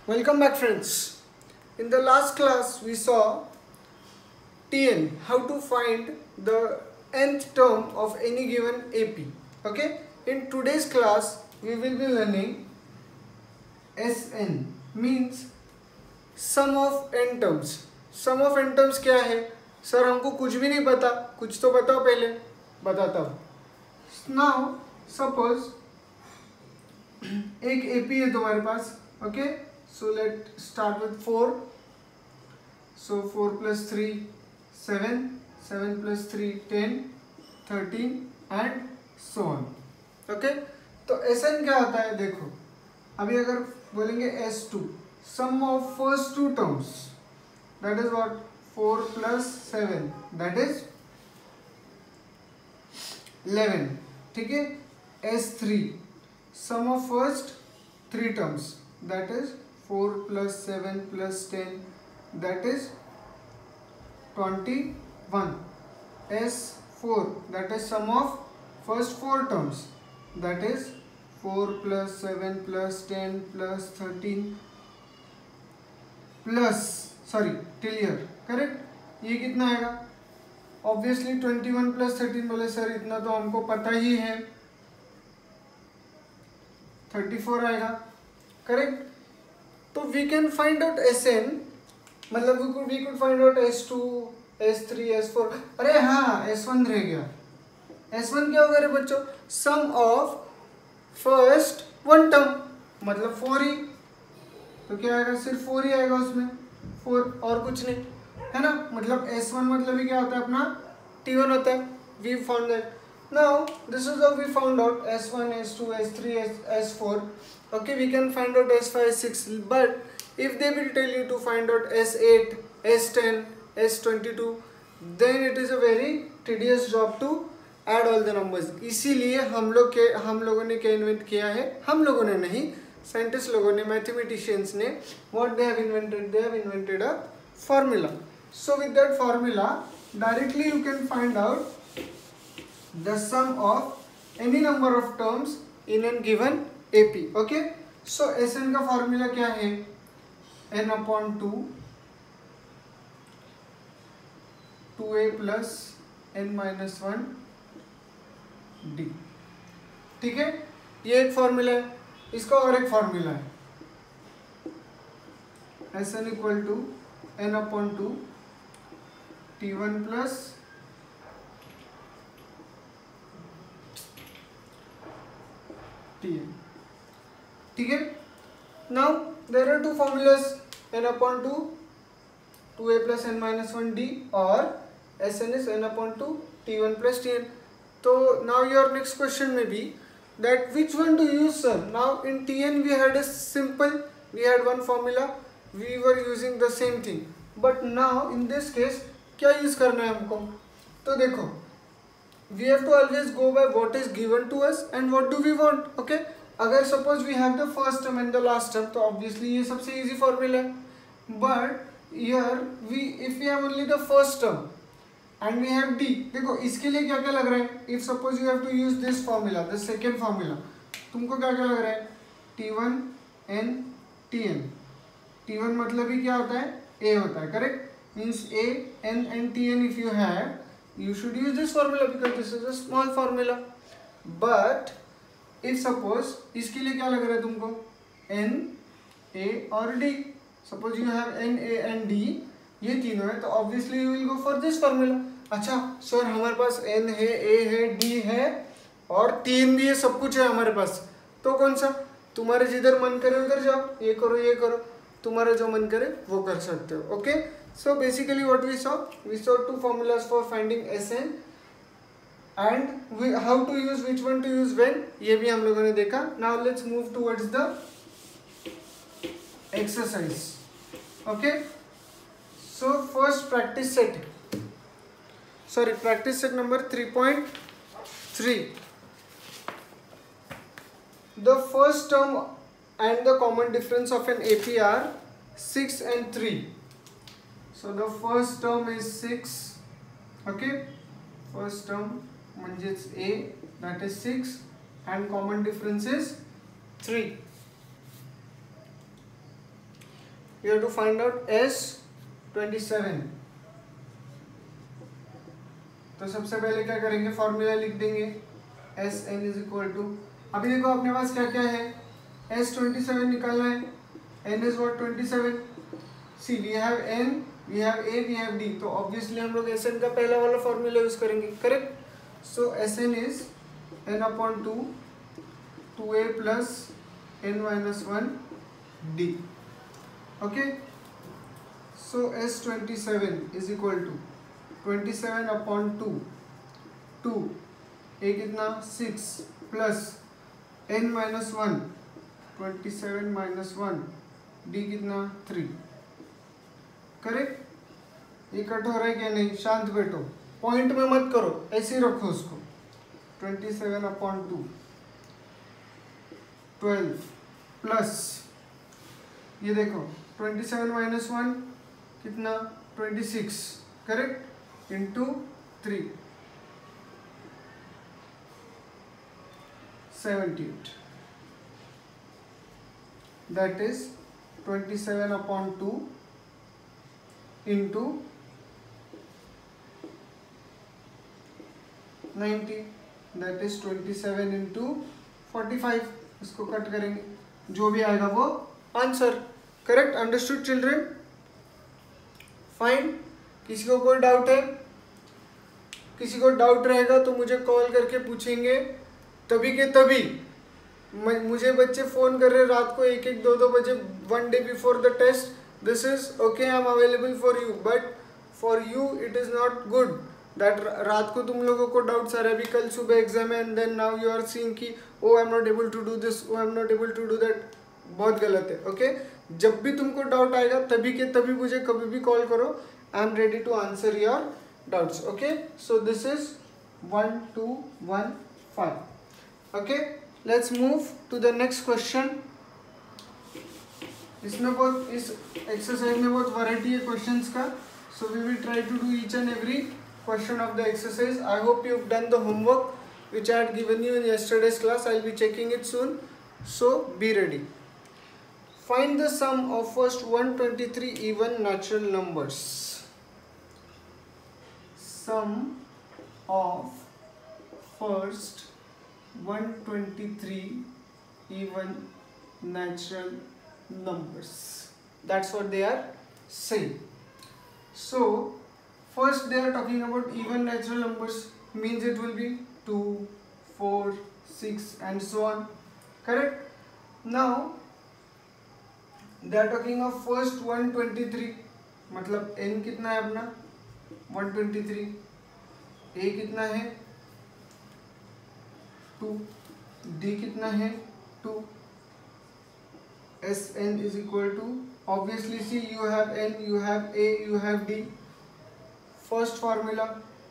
Welcome back, friends. In the last class we saw Tn, how to find the nth term of any given AP. Okay, in today's class we will be learning Sn, means sum of n terms. Sum of n terms क्या है? Sir हमको कुछ भी नहीं पता, कुछ तो बताओ, पहले बताता हूँ. Now suppose एक AP है तुम्हारे पास. Okay, so let's start with 4. So 4 plus 3 7, 7 plus 3 10, 13 and so on. Okay, तो Sn क्या होता है? देखो अभी अगर बोलेंगे S2, sum of first two terms, that is what? 4 plus 7, that is 11. ठीक है. S3, sum of first three terms, that is 4 plus 7 plus 10, that is 21. S4, that is sum of first four terms, that is 4 plus 7 plus 10 plus 13 plus, sorry, till here. Correct. ये कितना आएगा? Obviously 21 plus 13 बोले sir इतना तो हमको पता ही है, 34 आएगा. करेक्ट. तो we can find out Sn, मतलब we could find out S2, S3, S4. अरे हाँ, S1 रह गया. S1 क्या होगा रे बच्चों? Sum of first one term, मतलब 4 ही. तो क्या आएगा? सिर्फ 4 ही आएगा उसमें, 4 और कुछ नहीं, है ना. मतलब S1 मतलब ही क्या होता है अपना? T1 होता है. We found that. Now this is how we found out S1, S2, S3, S4. Okay, we can find out S5, S6, but if they will tell you to find out S8, S10, S22, then it is a very tedious job to add all the numbers. इसीलिए हम लोगों ने क्या invent किया है? हम लोगों ने नहीं, साइंटिस्ट लोगों ने, मैथमेटिशियंस ने, what they have invented? They have invented a formula. So with that formula, directly you can find out the sum of any number of terms in a given AP. Okay, so Sn का formula क्या है? n upon 2 2a plus n minus 1 d. ठीक है, ये एक formula है. इसका और एक फॉर्मूला है, Sn equal to n upon 2 t1 plus tn. ठीक है. Now there are two formulas, n upon 2 2a plus n minus 1 d, और Sn is n upon 2 t1 plus tn. तो now your next question may be that which one to use, sir? Now in tn we had a simple, we had one formula, we were using the same thing, but now in this case क्या use करना है हमको? तो देखो, we have to always go by what is given to us and what do we want. Okay, अगर suppose we have the first term and the last term, तो obviously ये सबसे easy formula है. But here if we have only the first term and we have d, देखो इसके लिए क्या क्या लग रहा है? If suppose you have to use this formula, the second formula, तुमको क्या क्या लग रहा है? t1 n tn. t1 मतलब ही क्या होता है? a होता है. Correct. Means a n and tn if you have, you should use this formula because this is a small formula. But if suppose इसके लिए क्या लग रहा है तुमको? n, a और d. Suppose you have n, a and d, ये तीनों है, तो obviously you will go for this formula. अच्छा सर हमारे पास n है, a है, d है और 3 भी है, सब कुछ है हमारे पास, तो कौन सा? तुम्हारे जिधर मन करे उधर जाओ, ये करो ये करो, तुम्हारा जो मन करे वो कर सकते हो. Okay, so basically what we saw two formulas for finding Sn and how to use, which one to use when, ये भी हम लोगों ने देखा. Now let's move towards the exercise. Okay, so first practice set number 3.3. The first term and the common difference of an AP are 6 and 3. So the first term is 6. Okay, first term म्हणजेच a, that is 6, and common difference is 3. We have to find out S27। तो सबसे पहले क्या करेंगे, formula लिख देंगे Sn is equal to, अभी देखो अपने पास क्या क्या है, S27 निकालना है, n is what 27, see we have n, we have a, we have d, तो ऑब्वियसली हम लोग Sn का पहला वाला फॉर्मूला यूज करेंगे, correct. So Sn is n upon 2 2a plus n minus 1 d, okay. So S27 is equal to 27 upon 2 a कितना 6 plus n minus 1 27 minus 1 d कितना 3, correct. ये कट हो रहा है क्या नहीं, शांत बैठो, पॉइंट में मत करो, ऐसे ही रखो उसको। 27 अपॉन 2 12 प्लस ये देखो 27 माइनस 1 कितना 26, correct, into 3 78, that is 27 upon 2 into 90, that is 27 into 45, इसको कट करेंगे, जो भी आएगा वो answer, correct. Understood children, fine. किसी को कोई डाउट है, किसी को डाउट रहेगा तो मुझे कॉल करके पूछेंगे, तभी के तभी। मुझे बच्चे फ़ोन कर रहे रात को 1-1, 2-2 बजे, 1 day before the test, this is okay, I am available for you, but for you it is not good that रात को तुम लोगों को डाउट्स आ रहे, अभी कल सुबह एग्जाम है and then now you are seeing कि oh I am not able to do this, oh I am not able to do that, बहुत गलत है, ओके। जब भी तुमको डाउट आएगा तभी के तभी मुझे कभी भी कॉल करो, I am ready to answer your doubts, okay। So this is 1 2 1 5, okay। Let's move to the next question। इसमें बहुत, इस एक्सरसाइज में बहुत वैरायटी है क्वेश्चंस का, so we will try to do each and every question of the exercise। I hope you've done the homework which I had given you in yesterday's class, I'll be checking it soon, so be ready। Find the sum of first 123 even natural numbers। Sum of first 123 even natural numbers, that's what they are saying। So first they are talking about even natural numbers, means it will be 2 4 6 and so on, correct। now they are talking of first 123, मतलब n कितना है अपना 123, a कितना है 2, d कितना है 2, Sn is equal to, obviously see you have n, you have a, you have d, first formula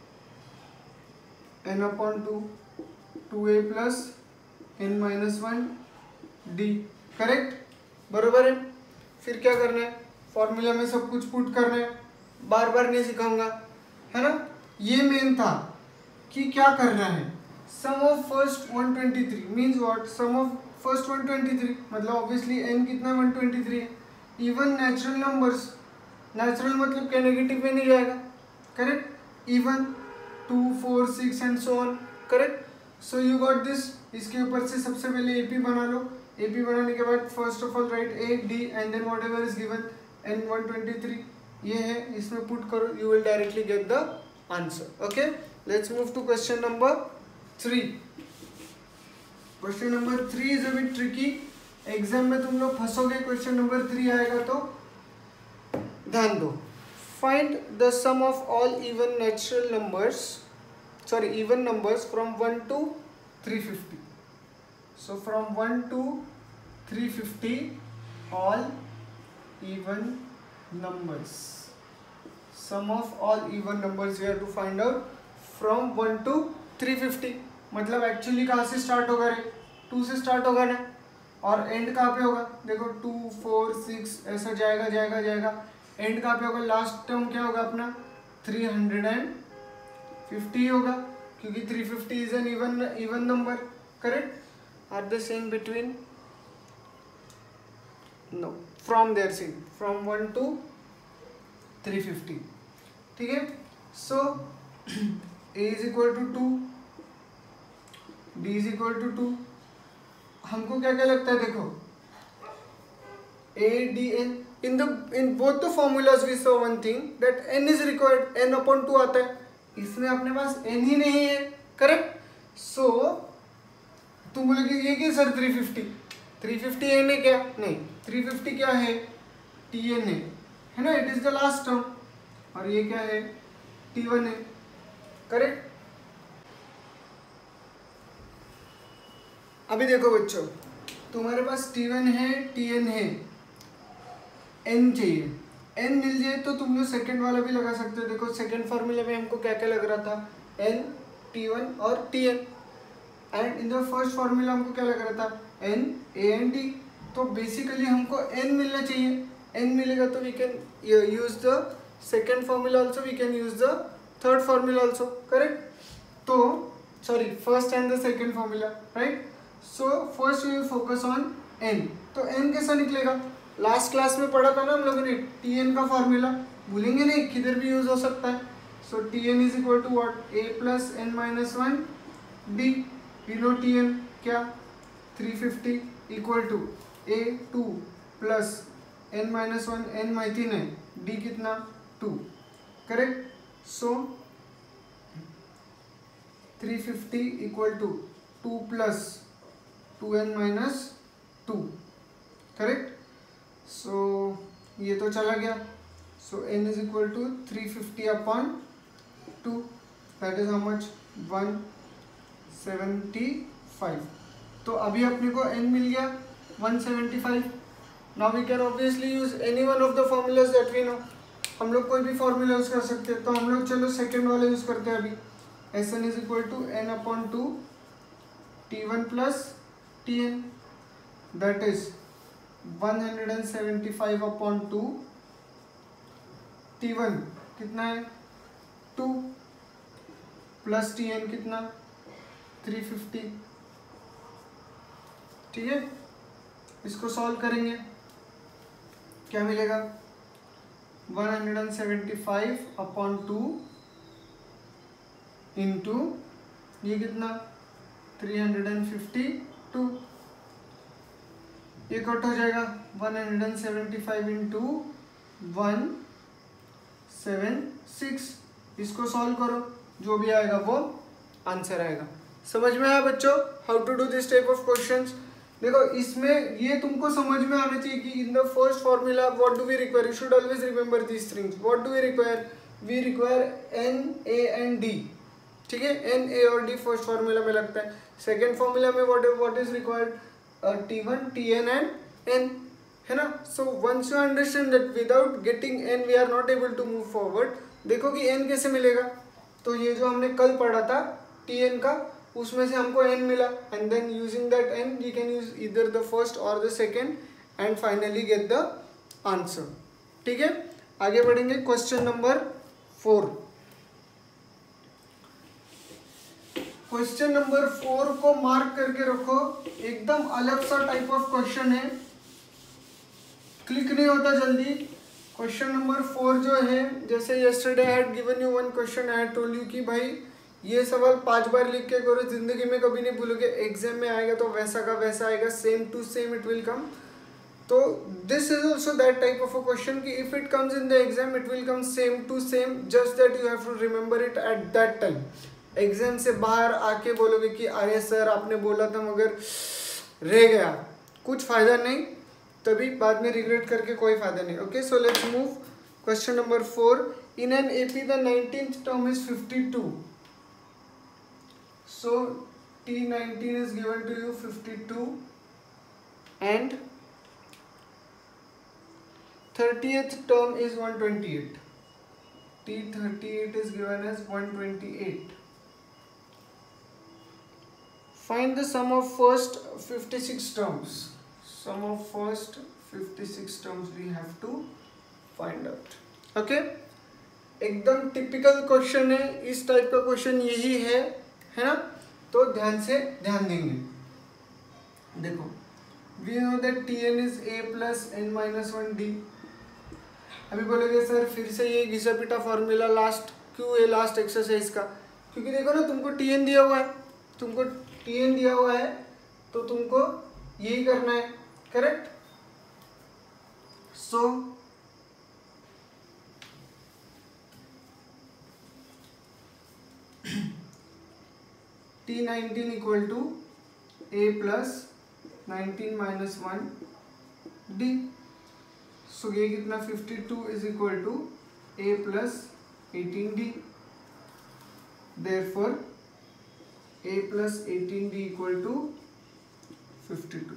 n upon 2 2a plus n minus 1 d, correct, बरोबर है। फिर क्या करना है, फॉर्मूला में सब कुछ पुट करना है, बार बार नहीं सिखाऊंगा, है ना। ये मेन था कि क्या करना है, sum of first 123 means what, sum of first 123 मतलब ऑब्वियसली n कितना 123 है, इवन नेचुरल नंबर्स, नेचुरल मतलब क्या नेगेटिव में नहीं जाएगा, correct, even 2 4 6 and so on, correct. So you got this, इसके ऊपर से सबसे पहले AP बना लो, AP बनाने के बाद first of all write A D and then whatever is given n 123, ये है, इसमें पुट करो, you will directly get the answer, okay. Let's move to question number 3। Question number 3 is a bit tricky, exam में तुम लोग फंसोगे, question number 3 आएगा तो ध्यान दो। Find the sum of all even natural numbers, sorry even numbers from 1 to 350। So from 1 to 350 all even numbers, sum of all even numbers we have to find out from 1 to 350। मतलब actually कहाँ से start होगा रे, 2 से start होगा ना, और and कहाँ पे होगा, देखो 2 4 6 ऐसा जाएगा जाएगा जाएगा, एंड कहाँ पे होगा, लास्ट टर्म क्या होगा अपना 350 होगा, क्योंकि 350 is an even number, correct. Are the same between no, from there से, फ्रॉम 1 to 350, ठीक है। So a is equal to 2, b is equal to 2। हमको क्या क्या लगता है, देखो a d n, in both the formulas we saw one thing that n is required, n upon 2 आता है, इसमें अपने पास n ही नहीं है, करेक्ट। सो तुम बोलोगे ये क्या सर 350 n है क्या, नहीं, 350 क्या है, tn है ना, it is the last term, और ये क्या है, t1 है, करेक्ट। अभी देखो बच्चों, तुम्हारे पास t1 है, tn है, n चाहिए, n मिल जाए तो तुम लोग सेकंड वाला भी लगा सकते हो। देखो सेकंड फॉर्मूले में हमको क्या क्या लग रहा था, n, t1 और tn, and in the first formula हमको क्या लग रहा था, n, a and d। तो बेसिकली हमको n मिलना चाहिए, n मिलेगा तो we can use the second formula also, we can use the third formula also, correct. तो sorry, first and the second formula, right. So first we will focus on n। तो n कैसा निकलेगा, last class में पढ़ा था ना हम लोगों ने, tn का फॉर्मूला भूलेंगे नहीं, किधर भी यूज हो सकता है। So tn is equal to what, a plus n minus 1 d, we know tn क्या, 350 equal to a 2 plus n minus 1, n माहिती नहीं, d कितना 2, correct. So 350 equal to 2 plus 2n minus 2, correct. So ये तो चला गया। So n is equal to 350 upon 2, that is how much, 175। तो अभी अपने को n मिल गया 175। Now we can obviously use any one of the formulas that we know, हम लोग कोई भी फॉर्मूला यूज कर सकते हैं। तो हम लोग चलो सेकेंड वाला यूज करते हैं अभी, Sn is equal to n upon 2 t1 plus tn, that is 175 upon 2, t1 कितना है 2 प्लस tn कितना 350, ठीक है। इसको सॉल्व करेंगे, क्या मिलेगा, 175 अपॉन 2 इंटू ये कितना 352, ये कट हो जाएगा, 175 इंटू 176, इसको सॉल्व करो, जो भी आएगा वो आंसर आएगा। समझ में आया बच्चों how to do this type of questions. देखो इसमें ये तुमको समझ में आना चाहिए कि in the first formula what do we require, you should always remember these things. What do we require, we require n, a and d, ठीक है, n, a और d फर्स्ट फॉर्मूला में लगता है। सेकंड फॉर्मूला में what is required, t1, tn and n, है ना। So once you understand that without getting n we are not able to move forward. देखो कि n कैसे मिलेगा, तो ये जो हमने कल पढ़ा था tn का, उसमें से हमको n मिला, and then using that n we can use either the first और the second and finally get the answer, ठीक है। आगे बढ़ेंगे, क्वेश्चन नंबर 4। क्वेश्चन नंबर 4 को मार्क करके रखो, एकदम अलग सा टाइप ऑफ क्वेश्चन है, क्लिक नहीं होता जल्दी। क्वेश्चन नंबर 4 जो है, जैसे yesterday I had given you one question, I had told you कि भाई ये सवाल 5 बार लिख के करो, जिंदगी में कभी नहीं भूलोगे, एग्जाम में आएगा तो वैसा का वैसा आएगा, same to same it will come. तो this is also that type of a question कि if it comes in the exam it will come same to same, just that you have to remember it at that time. Exam से बाहर आके बोलोगे कि अरे sir आपने बोला था मगर रह गया, कुछ फायदा नहीं, तभी बाद में रिग्रेट करके कोई फायदा नहीं। Okay, so let's move. Question number 4, in an AP the 19th term is 52, so T19 is given to you 52 and 30th term is 128. T38 is given as 128. Find the sum of first 56 terms. Sum of first 56 terms we have to find out. Okay? एकदम typical question है, इस type का question यही है ना। तो ध्यान से ध्यान देंगे। देखो we know that Tn is a plus n minus 1d। अभी बोलोगे सर फिर से ये घिसा पिटा फॉर्मूला लास्ट क्यों है, लास्ट एक्सरसाइज का? क्योंकि देखो ना, तुमको Tn दिया हुआ है, तुमको Tn दिया हुआ है तो तुमको यही करना है, correct? So T19 equal to a plus 19 minus 1 d। So ये कितना 52 is equal to a plus 18d। Therefore a plus 18d equal to 52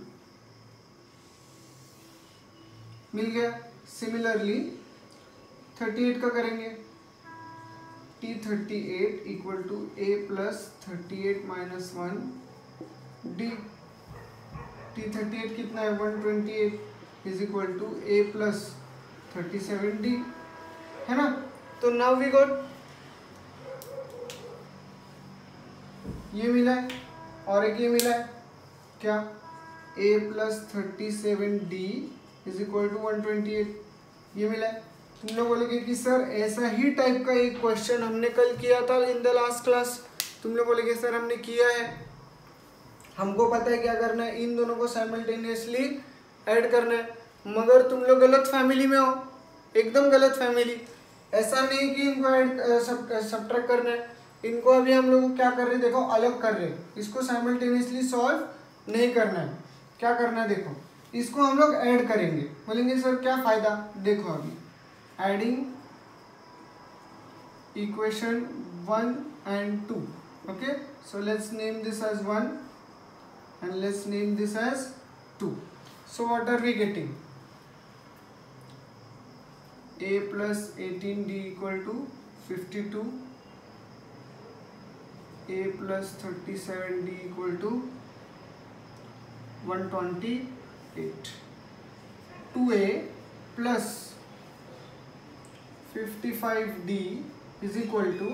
मिल गया। सिमिलरली 38 का करेंगे, T38 equal to a plus 38 minus 1d। T38 कितना है 128 is equal to a plus 37d, है ना? तो नाउ वी गॉट ये मिला है और एक ये मिला है, क्या? a plus 37d is equal to 128, ये मिला है। तुम लोग बोलोगे कि सर ऐसा ही टाइप का एक क्वेश्चन हमने कल किया था इन द लास्ट क्लास। तुम लोग बोलोगे सर हमने किया है, हमको पता है क्या करना है, इन दोनों को साइमल्टेनियसली ऐड करना है। मगर तुम लोग गलत फैमिली में हो, एकदम गलत फैमिली। ऐसा नहीं कि इनको ऐड सब्ट्रैक्ट करना है, इनको अभी हम लोग क्या कर रहे हैं, देखो अलग कर रहे हैं। इसको साइमल्टेनियसली सॉल्व नहीं करना है, क्या करना है देखो, इसको हम लोग ऐड करेंगे। बोलेंगे सर क्या फायदा, देखो अभी adding equation 1 and 2, okay? So let's name this as 1 and let's name this as 2. So what are we getting? A plus 18d equal to 52, a plus 37d equal to 128, 2a plus 55d is equal to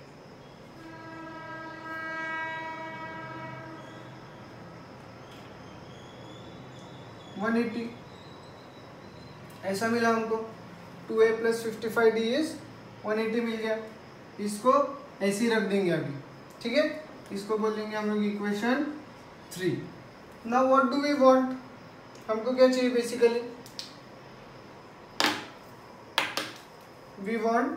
180। ऐसा मिला हमको, 2a plus 55d is 180 मिल गया। इसको ऐसे ही रख देंगे अभी, ठीक है? इसको बोलेंगे हम लोग equation 3। Now what do we want, हमको क्या चाहिए बेसिकली? We want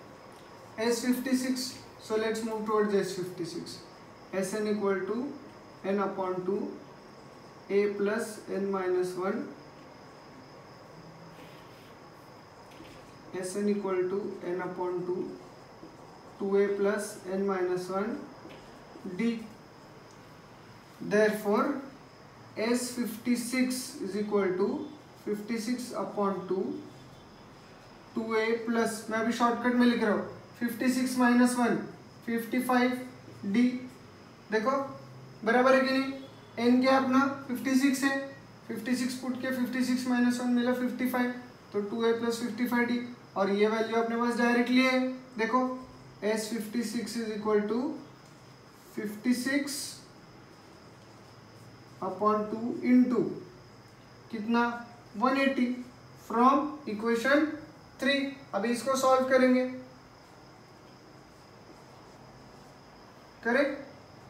S56, so let's move towards S56. Sn equal to n upon 2 a plus n minus 1, Sn equal to n upon 2 2a plus n minus 1 d। Therefore S56 is equal to 56 upon 2 2a plus, मैं अभी shortcut में लिख रहा हूँ, 56 minus 1 55d। देखो बराबर है कि नहीं? n क्या अपना 56 है, 56 पुट के 56 माइनस 1 मिला 55, तो 2a प्लस 55d और ये वैल्यू अपने पास डायरेक्टली है। देखो S56 is equal to 56 upon 2 into कितना 180 फ्रॉम इक्वेशन 3। अभी इसको सॉल्व करेंगे, correct?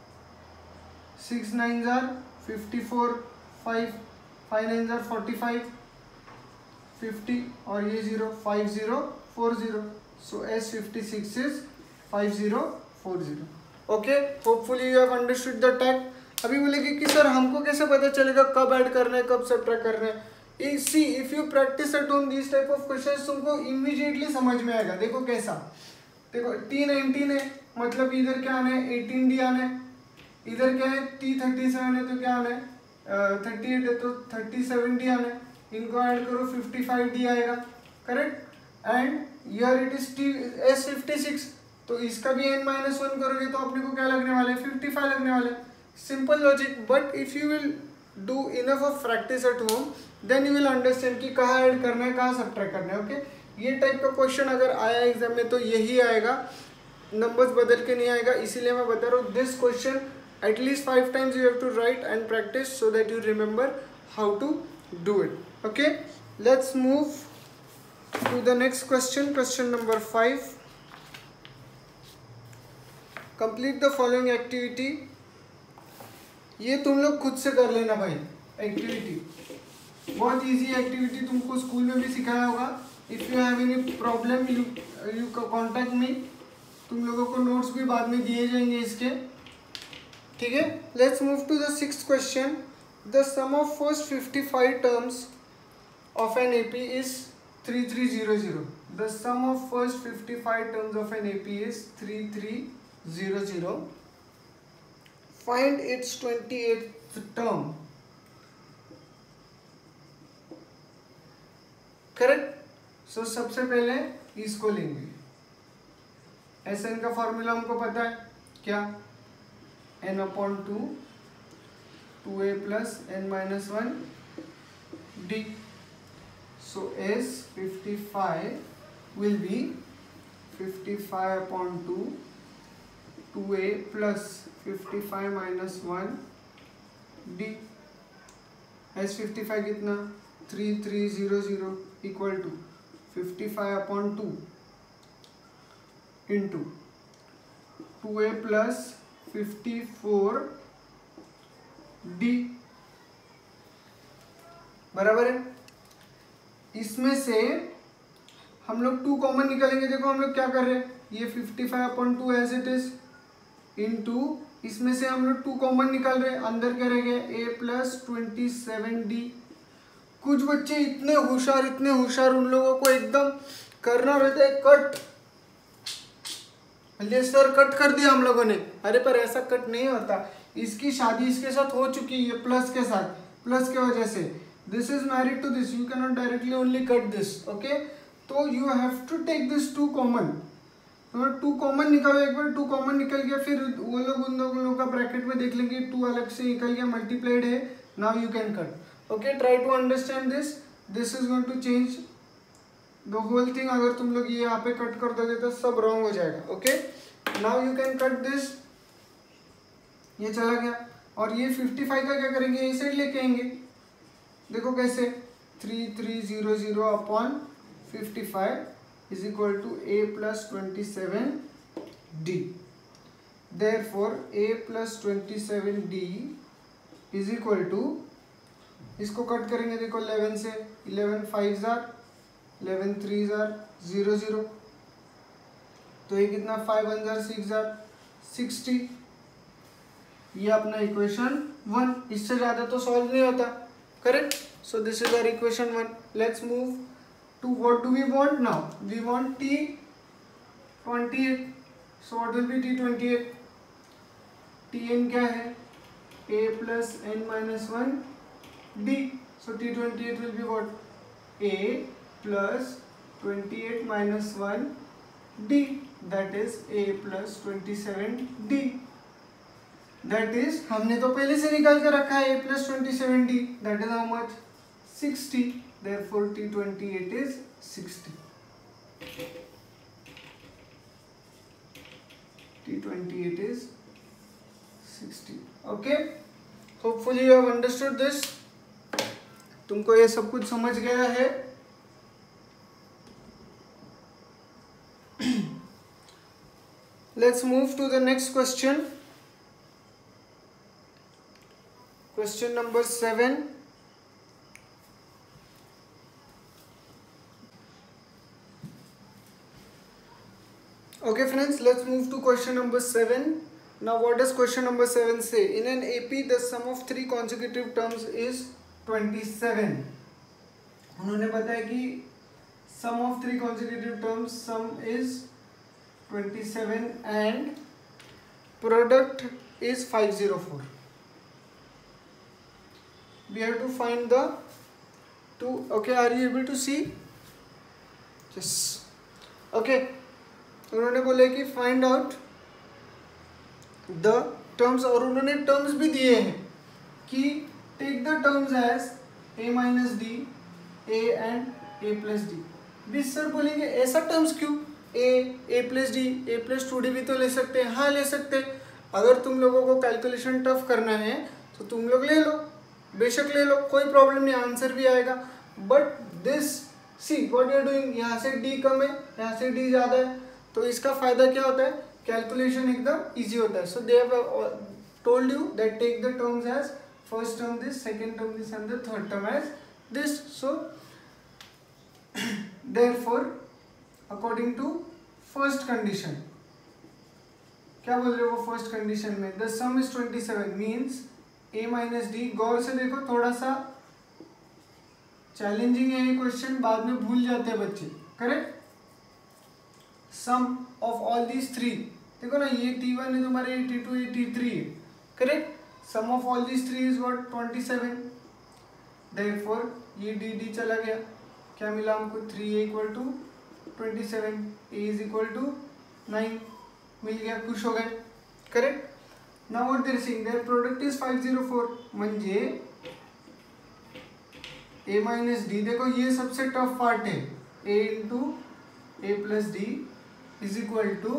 6 9s are 54, 5 9s are 45, 50 और ये 0 5040। सो S56 इज 5040। Okay, hopefully you have understood the tact. अभी बोलेगी कि सर हमको कैसे पता चलेगा कब ऐड करना है कब सब्ट्रैक्ट करना है? See, if you practice at home these type of questions तुमको immediately समझ में आएगा। देखो कैसा, देखो T19 है मतलब इधर क्या आना है 18d आना है, इधर क्या है T37 है तो क्या आना है 38 है तो 37d आना है, इनको ऐड करो 55d आएगा, correct? And here it is S56, तो इसका भी n-1 करोगे तो अपने को क्या लगने वाला है 55 लगने वाला है। Simple logic, but if you will do enough of practice at home then you will understand कि कहाँ ऐड करना है कहाँ सब्ट्रैक्ट करना है। ओके, ये टाइप का क्वेश्चन अगर आया एग्जाम में तो यही आएगा, नंबर्स बदल के नहीं आएगा। इसीलिए मैं बता रहा हूँ this question at least 5 times you have to write and practice so that you remember how to do it. Okay, let's move to the next question. Question number 5. Complete the following activity. ये तुम लोग खुद से कर लेना भाई. Activity बहुत easy activity, तुमको स्कूल में भी सिखाया होगा. If you have any problem you contact me. तुम लोगों को नोट्स भी बाद में दिए जाएंगे इसके. ठीक है, let's move to the 6th question. The sum of first 55 terms of an AP is 3300. The sum of first 55 terms of an AP is 3300. Find its 28th term. Correct. So सबसे पहले इसको लेंगे. एस एन का formula हमको पता है क्या, n upon 2 2a plus n minus 1 d. So s 55 will be 55 upon 2 2a plus 55 minus 1 d. s 55 कितना 3300 equal to 55 upon 2 into 2a plus 54 d बराबर है. इसमें से हम लोग 2 कॉमन निकालेंगे. देखो हम लोग क्या कर रहे हैं, ये 55 upon 2 as it is into इसमें से हम लोग 2 कॉमन निकाल रहे हैं. अंदर क्या रह गया a प्लस 27d. कुछ बच्चे इतने होशियार उन लोगों को एकदम करना रहता है कट. ले सर कट कर दिया हम लोगों ने. अरे पर ऐसा कट नहीं होता. इसकी शादी इसके साथ हो चुकी है प्लस के साथ, प्लस के वजह से. This is married to this. You can not directly only cut this. Okay, तो you have to take this 2 common. 2 common निकालो. एक बार 2 कॉमन निकल गया, फिर वो लोग उन लोगों का ब्रैकेट में देख लेंगे 2 अलग से निकल गया, मल्टीप्लाइड है. Now you can cut. Okay, try to understand this. This is going to change the whole thing. अगर तुम लोग ये यहाँ पे कट कर दोगे तो सब रॉन्ग हो जाएगा. Okay, now you can cut this. ये चला गया. और ये 55 का क्या करेंगे, ये साइड लेके आएंगे. देखो कैसे 3300 upon 55 is equal to a plus 27d. Therefore a plus 27d is equal to, इसको कट करेंगे देखो 11 से. 11 5 11 3 0. तो ये कितना 5 1 6 60. ये अपना इक्वेशन 1. इससे ज़्यादा तो सॉल्व नहीं होता. Correct. So this is our equation 1. Let's move to what do we want now. We want T28. So what will be T28. Tn क्या है, a plus n minus 1 d. So T28 will be what, a plus 28 minus 1 d. That is a plus 27d. That is हमने तो पहले से निकाल कर रखा है a plus 27d. That is how much, 60. Therefore T28 is 60. T28 is 60. Okay. Hopefully you have understood this. तुमको ये सब कुछ समझ गया है. Let's move to the next question. Question number 7. Okay friends, let's move to question number 7. Now what does question number 7 say? In an AP the sum of 3 consecutive terms is 27. उन्होंने बताया कि sum of 3 consecutive terms, sum is 27 and product is 504. We have to find the two. Okay, are you able to see? Yes. Okay. उन्होंने बोले कि find out the terms, और उन्होंने terms भी दिए हैं कि take the terms as a minus d, a and a plus d. भी सर बोलेंगे ऐसा terms क्यों, a plus d, a plus 2d भी तो ले सकते हैं. हाँ ले सकते हैं. अगर तुम लोगों को कैलकुलेशन टफ करना है तो तुम लोग ले लो. बेशक ले लो, कोई प्रॉब्लम नहीं, आंसर भी आएगा। But this see what you are doing, यहाँ से डी कम है, यहाँ से डी ज़्यादा है, तो इसका फायदा क्या होता है, कैलकुलेशन एकदम इजी होता है। So they have told you that take the terms as first term this, second term this and the third term as this. So therefore according to first condition, क्या बोल रहे हो वो फर्स्ट कंडीशन में, the sum is 27 means a minus D. गौर से देखो, थोड़ा सा चैलेंजिंग है ये क्वेश्चन, बाद में भूल जाते हैं बच्चे, correct. Sum of all these three, देखो ना ये T1 है तुम्हारे, ये T2 ये T3 है, correct. Sum of all these three is what 27, therefore ये डी चला गया, क्या मिला हमको 3a equal to 27, a is equal to 9 मिल गया, खुश हो गए, correct. Now what they are saying, their product is 504 म्हणजे a माइनस डी, देखो ये सबसे टफ पार्ट है, a into A plus D is equal to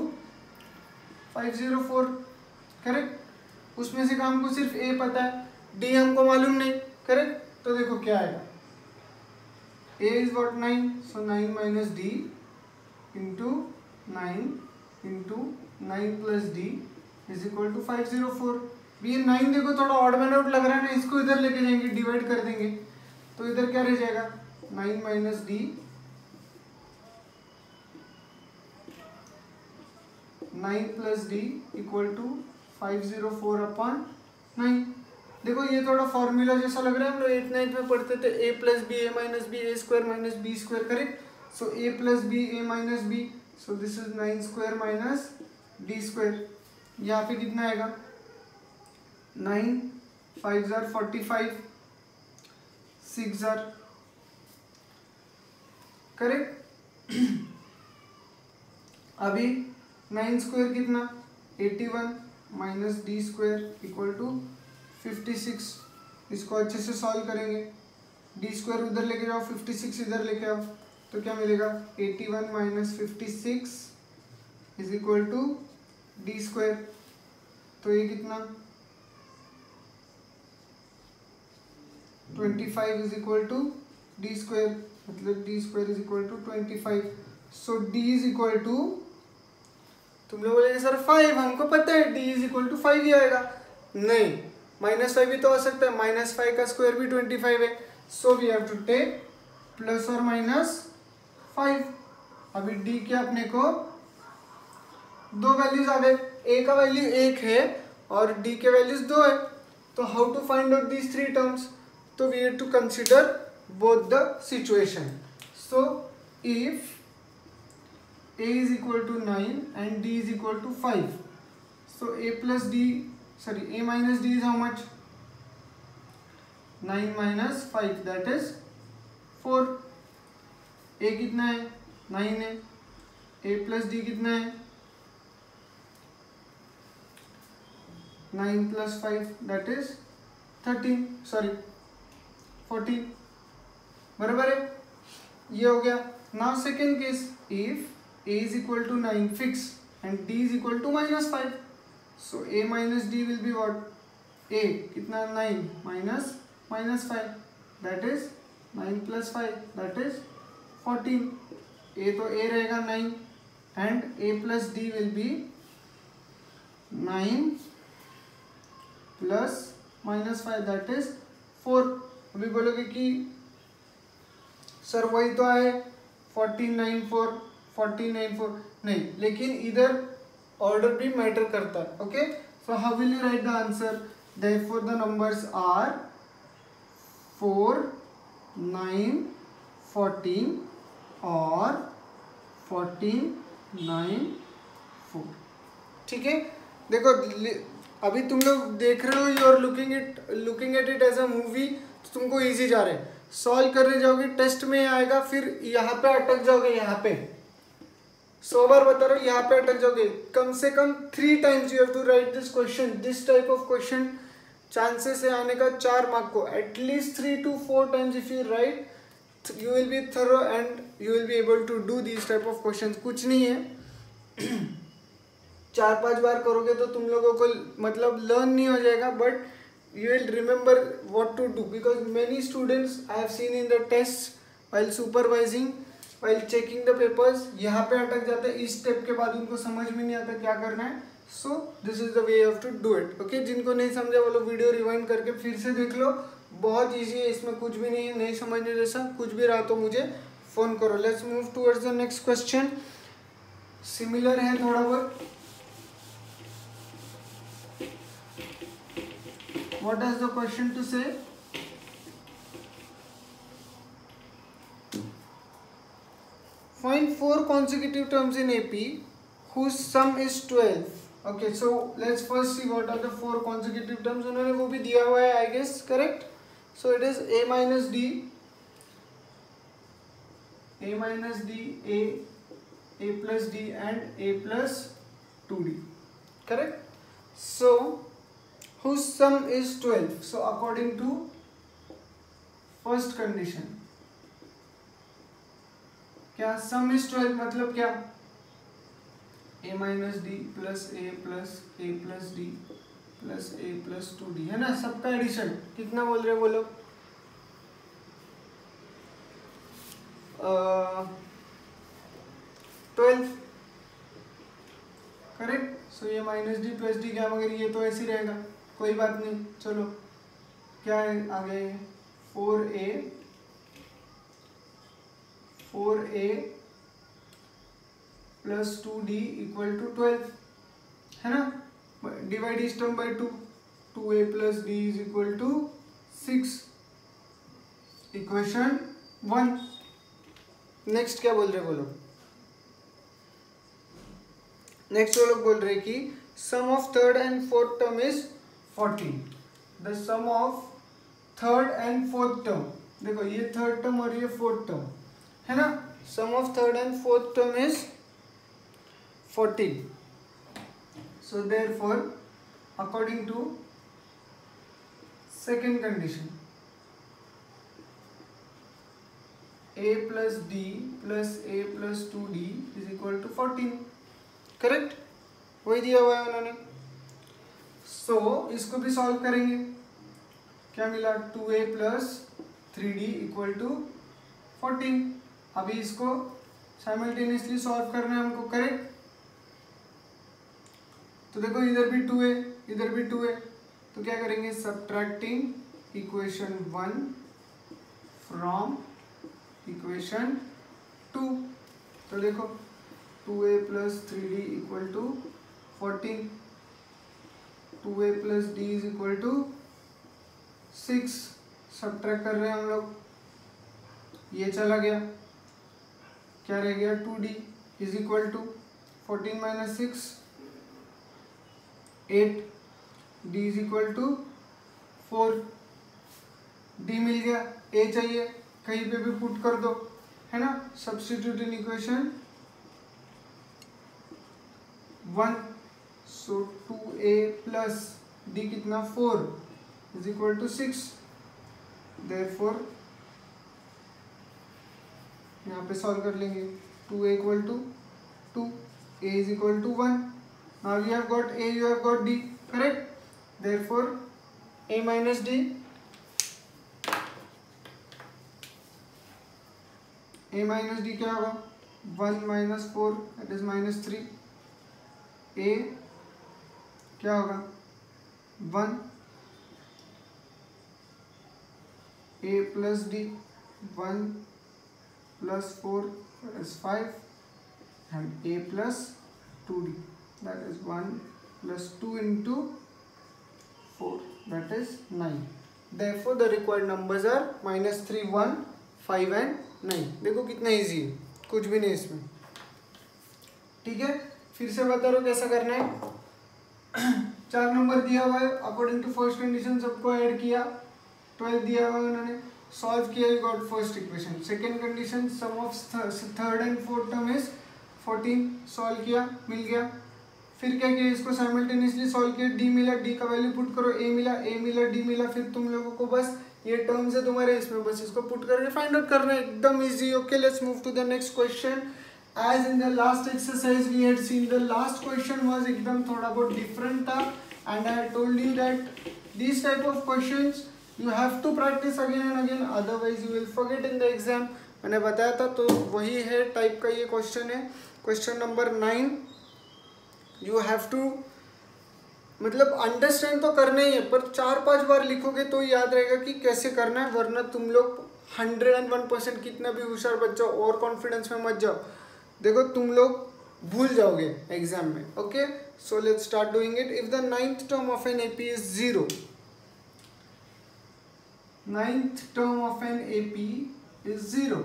504, correct. उसमें से हमको सिर्फ a पता है, d हमको मालूम नहीं, करेक्ट। तो देखो क्या आएगा, a is what 9, so 9 minus D into 9 into 9 plus D is equal to 504। ये 9 देखो थोड़ा ऑड मैन आउट लग रहा है ना, इसको इधर लेके जाएंगे, डिवाइड कर देंगे, तो इधर क्या रह जाएगा 9 minus D 9 plus D equal to 504 upon 9। देखो ये थोड़ा फॉर्मूला जैसा लग रहा है, हम लोग 8th 9th में पढ़ते थे, a plus B A minus B A square minus B square, correct. So a plus B A minus B, so this is 9 square minus D square. यहाँ पे कितना आएगा 9 5 जार 45 6 जार, करेक्ट। अभी 9 square कितना 81 minus D square equal to 56। इसको अच्छे से solve करेंगे, डी स्क्वायर उधर लेके जाओ, 56 इधर लेके आओ, तो क्या मिलेगा 81 minus 56 is equal to D square. तो ये कितना 25 is equal to D square, मतलब D square is equal to 25। So D is equal to, तुम लोग बोलेंगे सर 5, हमको पता है डी इज इक्वल टू 5 ही आएगा, नहीं -5 भी तो हो सकता है, -5 का स्क्वायर भी 25 है। So we have to take plus और माइनस 5। अभी डी के अपने को दो वैल्यूज आ गए, ए का वैल्यू 1 है और डी के वैल्यूज 2 है, तो how to find out these three terms, तो we have to consider both the situation. So if a is equal to 9 and d is equal to 5, so a plus d, sorry, a minus d is how much, 9 minus 5, that is 4। a कितना है 9 है, a plus d कितना है 9 plus 5, that is 13, sorry 14, बराबर है, ये हो गया। Now second case, if a is equal to 9 fix and d is equal to -5, so a minus d will be what, a कितना 9 minus -5, that is 9 plus 5, that is 14। a तो a रहेगा 9 and a plus d will be 9 plus -5, that is 4। अभी बोलोगे कि sir वही तो है 14 9 4 14 9 4, नहीं, लेकिन इधर ऑर्डर भी मैटर करता है, okay. So how will you write the answer, therefore the numbers are 4 9 14 और 14 9 4, ठीक है। देखो अभी तुम लोग देख रहे हो, you are looking at it as a movie, तो तुमको इजी जा रहा है, सॉल्व करने जाओगे टेस्ट में आएगा, फिर यहाँ पे अटक जाओगे, यहाँ पे 100 बार बता रहा हूँ, यहाँ पे अटक जाओगे। कम से कम 3 times you have to write this question, this type of question chances है आने का 4 मार्क को, at least 3 to 4 times if you write, you will be thorough and you will be able to do this type of question. कुछ नहीं है 4-5 बार करोगे तो तुम लोगों को मतलब लर्न नहीं हो जाएगा, but you will remember what to do, because many students I have seen in the tests while supervising, while checking the papers, यहाँ पे अटक जाते हैं, इस स्टेप के बाद उनको समझ में नहीं आता क्या करना है. So this is the way you have to do it. Okay, जिनको नहीं समझा वो लोग वीडियो रिवाइंड करके फिर से देख लो, बहुत इजी है, इसमें कुछ भी नहीं है, नहीं समझने जैसा. कुछ भी रहा तो मुझे फोन करो. Let's move towards the next question. Similar है थोड़ा बहुत. What does the question to say? Find 4 consecutive terms in AP whose sum is 12. Okay, so let's first see what are the 4 consecutive terms. उन्होंने वो भी दिया हुआ है, I guess, correct? So it is A minus D, A minus D, A plus D and A plus 2D. Correct? So whose sum is 12. So according to first condition, क्या sum is 12 मतलब क्या? A minus D plus A plus D plus A plus 2D है ना, सबका addition. कितना बोल रहे हैं वो लोग? 12. करेक्ट. सो ये माइनस डी प्लस डी क्या, मगर ये तो ऐसे ही रहेगा, कोई बात नहीं. चलो क्या है आगे? 4A plus 2D equal to 12 है ना. डिवाइड इस term by 2. 2A plus D is equal to 6. Equation 1. Next क्या बोल रहे बोलो? नेक्स्ट वो लोग बोल रहे कि sum of third and fourth term is 14. The sum of third and fourth term, देखो ये थर्ड टर्म और ये फोर्थ टर्म है ना. Sum of third and fourth term is 14. So therefore according to second condition, A plus D plus A plus 2D is equal to 14. Correct, वही दिया हुआ है उन्होंने. सो इसको भी सॉल्व करेंगे. क्या मिला? 2A plus 3D equal to 14. अभी इसको साइमल्टेनियसली सॉल्व करना है हमको. करेक्ट. तो देखो इधर भी 2A इधर भी 2A, तो क्या करेंगे? Subtracting equation 1 from equation 2. तो देखो 2A plus 3D equal to 14. 2A plus D is equal to 6. Subtract कर रहे हैं हम लोग. ये चला गया, क्या रह गया? 2D is equal to 14 minus 6 8. D is equal to 4. D मिल गया. A चाहिए, कहीं पे भी पुट कर दो है ना. Substitute in equation 1. So 2A plus D कितना? 4 इज इक्वल टू 6. देयरफॉर यहाँ पे सॉल्व कर लेंगे. 2A equal to 2, A is equal to 1. Now you have got A, you have got D. Correct. Therefore A minus D, A minus D क्या होगा? 1 minus 4 that is minus 3. A क्या होगा? 1. A plus D 1 plus 4 that is 5 and A plus 2D that is 1 plus 2 into 4 that is 9. Therefore the required numbers are -3, 1, 5 and 9. देखो कितना easy है, कुछ भी नहीं इसमें. ठीक है, फिर से बता रहा हूँ कैसा करना है. 4 नंबर दिया हुआ है. अकॉर्डिंग टू फर्स्ट कंडीशन सबको ऐड किया. 12 दिया हुआ है उन्होंने. सॉल्व किया, you got first equation. Second condition sum of third and fourth term is 14. Solve किया, मिल गया. फिर क्या किया? इसको साइमल्टेनियसली सॉल्व किया. D मिला, D का वैल्यू पुट करो. A मिला, A मिला, D मिला. फिर तुम लोगों को बस ये टर्म्स है तुम्हारे, इसमें बस इसको पुट करके फाइंड आउट करना है. एकदम easy. Okay, let's move to the next question. As in the last exercise we had seen, the last question was एकदम थोड़ा बहुत different था, and I had told you that These type of questions you have to practice again and again, otherwise you will forget in the exam. मैंने बताया था, तो वही है टाइप का ये क्वेश्चन है. Question number 9 you have to मतलब अंडरस्टैंड तो करना ही है, पर 4-5 बार लिखोगे तो याद रहेगा कि कैसे करना है, वरना तुम लोग 101% कितना भी होशियार बच्चा ओवर कॉन्फिडेंस में मत जाओ, देखो तुम लोग भूल जाओगे एग्जाम में. Okay, so let's start doing it. If the 9th term of an AP is 0, 9th term of an AP is 0,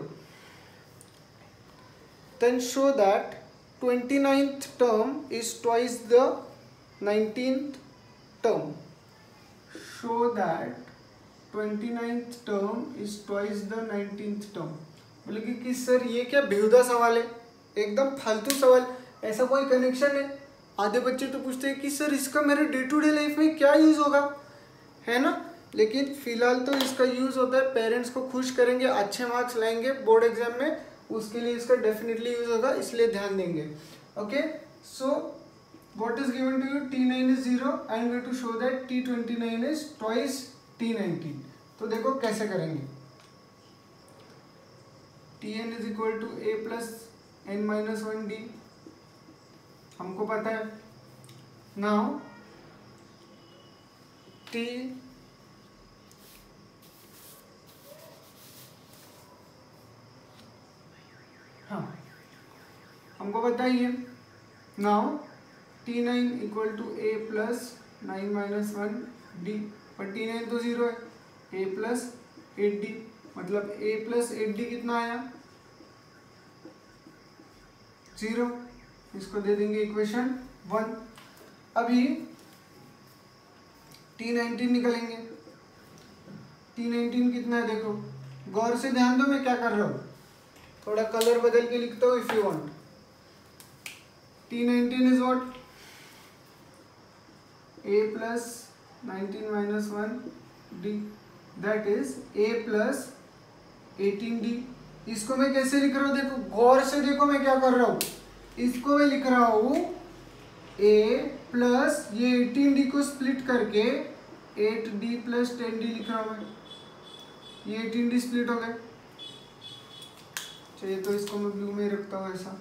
then show that 29th term is twice the 19th term. Show that 29th term is twice the 19th term. बोले कि sir ये क्या बेहुदा सवाल है, एकदम फालतू सवाल, ऐसा कोई कनेक्शन है. आधे बच्चे तो पूछते हैं कि सर इसका मेरे डे टू डे लाइफ में क्या यूज़ होगा, है ना. लेकिन फिलहाल तो इसका यूज़ होता है, पेरेंट्स को खुश करेंगे, अच्छे मार्क्स लाएंगे बोर्ड एग्जाम में, उसके लिए इसका डेफिनेटली यूज़ होगा, इसलिए ध्यान देंगे. Okay, so what is given to you, T9 is 0 and we have to show that T29 is twice T19. तो देखो कैसे करेंगे. Tn is equal to a plus n minus 1d, हमको पता है. Now T हाँ हमको पता ही है. Now T9 equal to a plus 9 minus 1 d, पर T9 तो 0 है, a plus 8d, मतलब a plus 8d कितना आया 0, इसको दे देंगे इक्वेशन 1. अभी T19 निकालेंगे. T19 कितना है देखो, गौर से ध्यान दो मैं क्या कर रहा हूँ, थोड़ा कलर बदल के लिखता हूँ if you want. T19 is what, a plus 19 minus 1 d, that is a plus 18d. इसको मैं कैसे लिख रहा हूँ देखो, गौर से देखो मैं क्या कर रहा हूँ, इसको मैं लिख रहा हूँ a प्लस ये 18d को स्प्लिट करके 8d प्लस 10d लिख रहा हूँ मैं. ये 18d स्प्लिट हो गए, चलिए तो इसको मैं ब्लू में रखता हूँ ऐसा,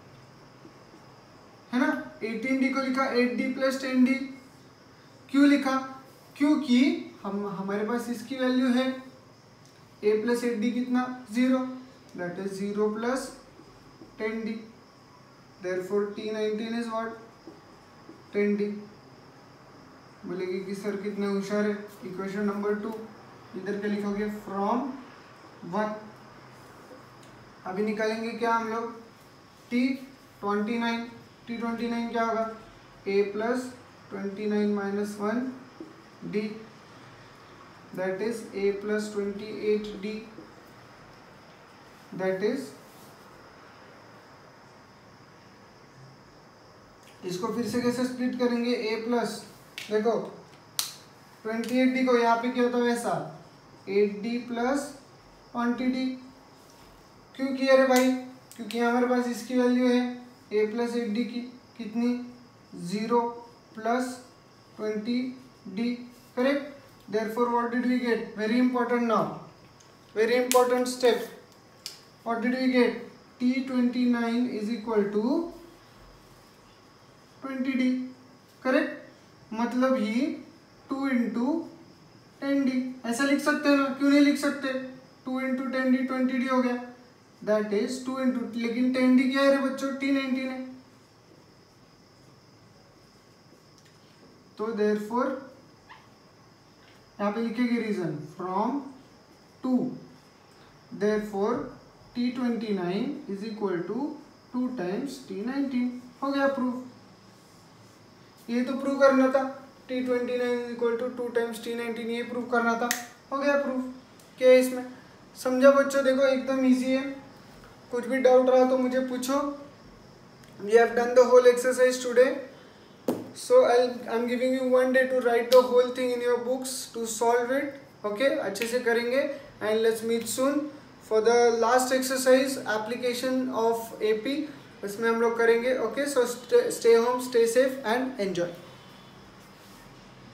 है ना. 18d को लिखा 8d प्लस 10d, क्यों लिखा, क्योंकि हमारे पास इसकी वैल्यू है a प्लस 8d कितना 0, that is 0 plus 10d, therefore T19 is what 10d. बोलेगी कि सर कितने होशियार है. इक्वेशन नंबर 2 इधर क्या लिखोगे, फ्रॉम 1. अभी निकालेंगे क्या हम लोग, T29. T29 क्या होगा, a plus 29 minus 1 d, that is a plus 28d, that is, इसको फिर से कैसे स्प्लिट करेंगे, a प्लस देखो 28d को यहाँ पे क्या होता है वैसा 8d प्लस 20d. क्यों किया रे भाई, क्योंकि हमारे पास इसकी वैल्यू है a प्लस 8d की कितनी 0 plus 20d, correct. Therefore what did we get, very important now, very important step, what did we get, T29 is equal to 20d, correct. मतलब ही 2 into 10d, ऐसा लिख सकते हैं ना, क्यों नहीं लिख सकते, 2 into 10d 20d हो गया, that is 2 into, लेकिन 10d क्या है रे बच्चों, T19 है. तो देयरफॉर यहाँ पे लिखेंगे reason from 2, therefore T29 is equal to 2 times T19. हो गया प्रूफ. ये तो प्रूव करना था, T29 is equal to 2 times T19, ये प्रूव करना था, हो गया प्रूफ. क्या है इसमें, समझा बच्चों, देखो एकदम इजी है. कुछ भी डाउट रहा तो मुझे पूछो. We have done the whole exercise today. So I'm giving you one day to write the whole thing in your books to solve it. Okay, अच्छे से करेंगे and let's meet soon for the last exercise, application of AP. इसमें हम लोग करेंगे. Okay, so stay home, stay safe and enjoy.